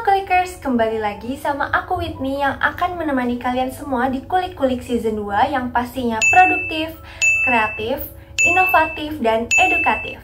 Kulikers, kembali lagi sama aku Whitney yang akan menemani kalian semua di Kulik-Kulik Season 2 yang pastinya produktif, kreatif, inovatif, dan edukatif.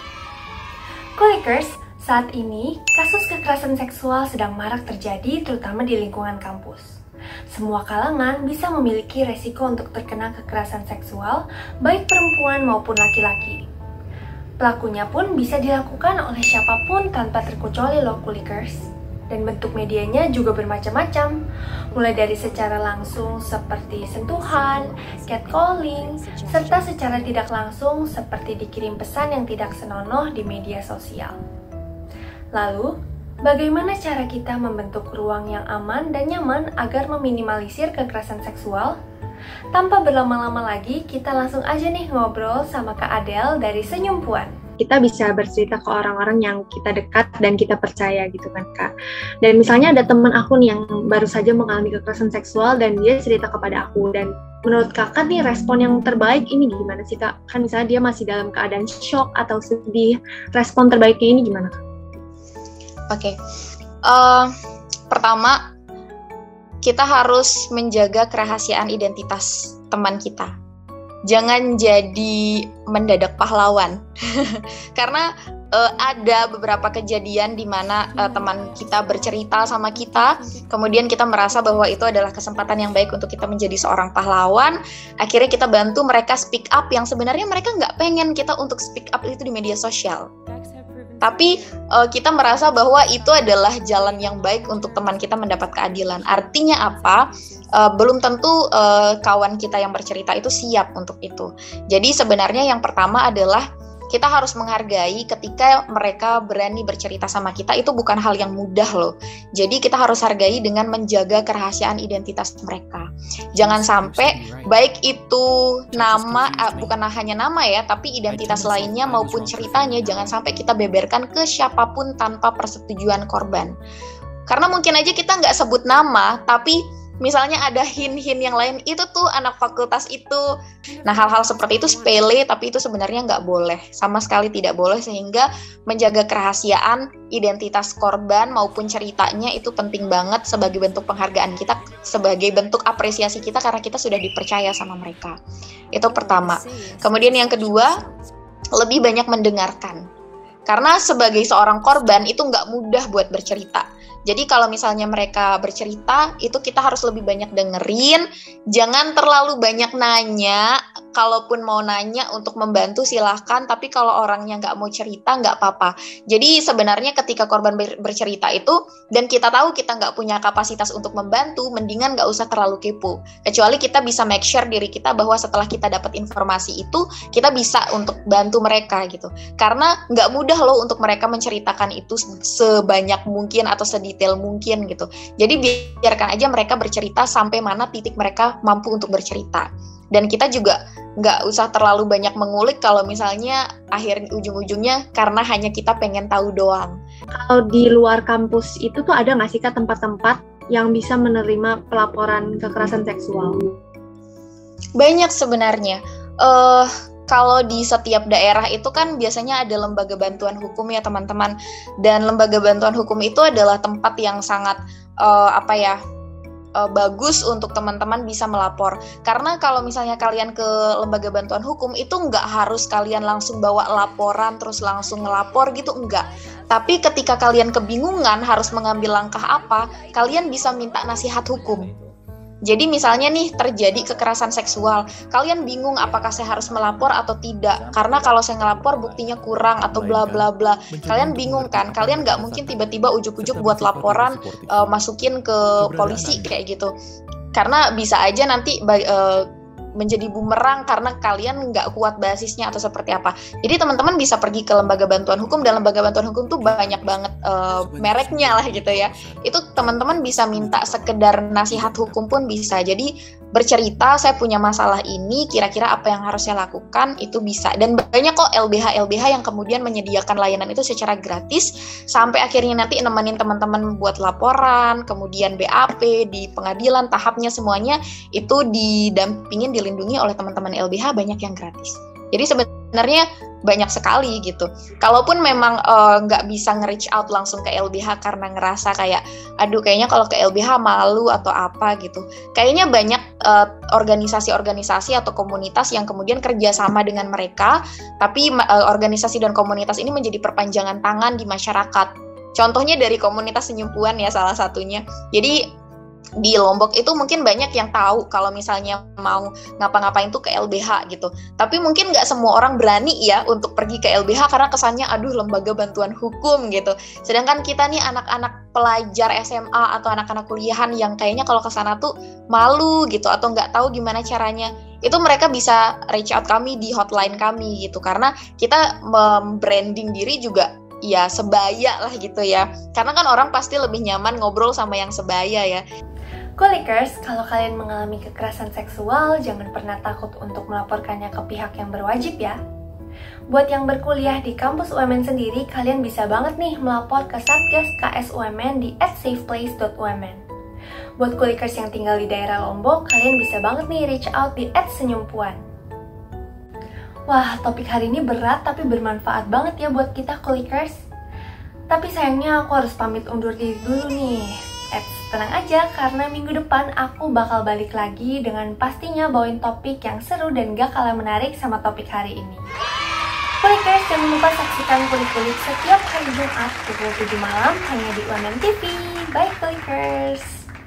Kulikers, saat ini kasus kekerasan seksual sedang marak terjadi terutama di lingkungan kampus. Semua kalangan bisa memiliki resiko untuk terkena kekerasan seksual, baik perempuan maupun laki-laki. Pelakunya pun bisa dilakukan oleh siapapun tanpa terkecuali loh Kulikers. Dan bentuk medianya juga bermacam-macam, mulai dari secara langsung seperti sentuhan, catcalling, serta secara tidak langsung seperti dikirim pesan yang tidak senonoh di media sosial. Lalu, bagaimana cara kita membentuk ruang yang aman dan nyaman agar meminimalisir kekerasan seksual? Tanpa berlama-lama lagi, kita langsung aja nih ngobrol sama Kak Adele dari Senyum Puan. Kita bisa bercerita ke orang-orang yang kita dekat dan kita percaya gitu kan Kak. Dan misalnya ada teman aku nih yang baru saja mengalami kekerasan seksual dan dia cerita kepada aku, dan menurut Kakak nih respon yang terbaik ini gimana sih Kak? Kan misalnya dia masih dalam keadaan shock atau sedih, respon terbaiknya ini gimana Kak? Oke. Pertama, kita harus menjaga kerahasiaan identitas teman kita. Jangan jadi mendadak pahlawan. Karena ada beberapa kejadian di mana teman kita bercerita sama kita, kemudian kita merasa bahwa itu adalah kesempatan yang baik untuk kita menjadi seorang pahlawan. Akhirnya kita bantu mereka speak up yang sebenarnya mereka nggak pengen kita untuk speak up itu di media sosial. Tapi kita merasa bahwa itu adalah jalan yang baik untuk teman kita mendapat keadilan. Artinya apa? Belum tentu kawan kita yang bercerita itu siap untuk itu. Jadi sebenarnya yang pertama adalah kita harus menghargai ketika mereka berani bercerita sama kita, itu bukan hal yang mudah loh. Jadi kita harus hargai dengan menjaga kerahasiaan identitas mereka. Jangan sampai baik itu nama, bukan hanya nama ya, tapi identitas lainnya maupun ceritanya, jangan sampai kita beberkan ke siapapun tanpa persetujuan korban. Karena mungkin aja kita nggak sebut nama, tapi misalnya ada hint-hint yang lain, itu tuh anak fakultas itu. Nah, hal-hal seperti itu sepele, tapi itu sebenarnya nggak boleh. Sama sekali tidak boleh, sehingga menjaga kerahasiaan identitas korban maupun ceritanya itu penting banget sebagai bentuk penghargaan kita, sebagai bentuk apresiasi kita karena kita sudah dipercaya sama mereka. Itu pertama. Kemudian yang kedua, lebih banyak mendengarkan. Karena sebagai seorang korban itu nggak mudah buat bercerita. Jadi kalau misalnya mereka bercerita, itu kita harus lebih banyak dengerin, jangan terlalu banyak nanya. Kalaupun mau nanya untuk membantu silahkan, tapi kalau orangnya nggak mau cerita nggak apa-apa. Jadi sebenarnya ketika korban bercerita itu, dan kita tahu kita nggak punya kapasitas untuk membantu, mendingan nggak usah terlalu kepo. Kecuali kita bisa make sure diri kita bahwa setelah kita dapat informasi itu, kita bisa untuk bantu mereka gitu. Karena nggak mudah loh untuk mereka menceritakan itu sebanyak mungkin atau sedetail mungkin gitu. Jadi biarkan aja mereka bercerita sampai mana titik mereka mampu untuk bercerita. Dan kita juga nggak usah terlalu banyak mengulik kalau misalnya akhir ujung-ujungnya karena hanya kita pengen tahu doang. Kalau di luar kampus itu tuh ada nggak sih Kak tempat-tempat yang bisa menerima pelaporan kekerasan seksual? Banyak sebenarnya. Kalau di setiap daerah itu kan biasanya ada lembaga bantuan hukum ya teman-teman. Dan lembaga bantuan hukum itu adalah tempat yang sangat bagus untuk teman-teman bisa melapor. Karena kalau misalnya kalian ke lembaga bantuan hukum itu nggak harus kalian langsung bawa laporan terus langsung ngelapor gitu, enggak. Tapi ketika kalian kebingungan harus mengambil langkah apa, kalian bisa minta nasihat hukum. Jadi misalnya nih terjadi kekerasan seksual, kalian bingung apakah saya harus melapor atau tidak, karena kalau saya ngelapor buktinya kurang atau bla bla bla. Kalian bingung kan? Kalian nggak mungkin tiba-tiba ujuk-ujuk buat laporan masukin ke polisi kayak gitu, karena bisa aja nanti menjadi bumerang karena kalian nggak kuat basisnya atau seperti apa. Jadi teman-teman bisa pergi ke lembaga bantuan hukum, dan lembaga bantuan hukum tuh banyak banget mereknya lah gitu ya. Itu teman-teman bisa minta sekedar nasihat hukum pun bisa. Jadi bercerita, saya punya masalah ini, kira-kira apa yang harus saya lakukan, itu bisa. Dan banyak kok LBH yang kemudian menyediakan layanan itu secara gratis, sampai akhirnya nanti nemenin teman-teman buat laporan, kemudian BAP, di pengadilan, tahapnya semuanya itu didampingin, dilindungi oleh teman-teman LBH, banyak yang gratis. Jadi sebenarnya banyak sekali gitu. Kalaupun memang nggak bisa nge-reach out langsung ke LBH karena ngerasa kayak, aduh kayaknya kalau ke LBH malu atau apa gitu. Kayaknya banyak organisasi-organisasi atau komunitas yang kemudian kerjasama dengan mereka, tapi organisasi dan komunitas ini menjadi perpanjangan tangan di masyarakat. Contohnya dari komunitas Senyumpuan ya salah satunya. Jadi di Lombok itu mungkin banyak yang tahu kalau misalnya mau ngapa-ngapain tuh ke LBH gitu. Tapi mungkin nggak semua orang berani ya untuk pergi ke LBH karena kesannya aduh lembaga bantuan hukum gitu. Sedangkan kita nih anak-anak pelajar SMA atau anak-anak kuliahan yang kayaknya kalau ke sana tuh malu gitu atau nggak tahu gimana caranya. Itu mereka bisa reach out kami di hotline kami gitu. Karena kita membranding diri juga ya sebaya lah gitu ya. Karena kan orang pasti lebih nyaman ngobrol sama yang sebaya ya. Kulikers, kalau kalian mengalami kekerasan seksual, jangan pernah takut untuk melaporkannya ke pihak yang berwajib ya. Buat yang berkuliah di kampus UMN sendiri, kalian bisa banget nih melapor ke Satgas KSUMN di @safeplace.umn. Buat kulikers yang tinggal di daerah Lombok, kalian bisa banget nih reach out di @senyumpuan. Wah, topik hari ini berat tapi bermanfaat banget ya buat kita kulikers. Tapi sayangnya aku harus pamit undur diri dulu nih. Tenang aja, karena minggu depan aku bakal balik lagi dengan pastinya bawain topik yang seru dan gak kalah menarik sama topik hari ini. Kulikers, jangan lupa saksikan Kulik-Kulik setiap hari Jumat pukul 7 malam hanya di UMN TV. Bye Kulikers!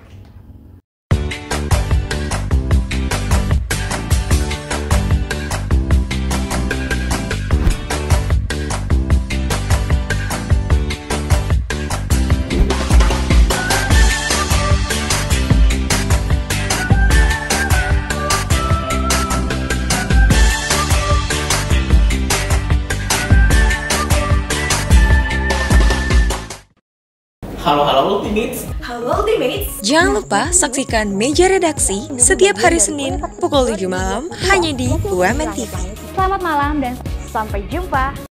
Halo Ultimates. Halo Ultimates! Jangan lupa saksikan Meja Redaksi setiap hari Senin pukul 7 malam hanya di UMN TV. Selamat malam dan sampai jumpa.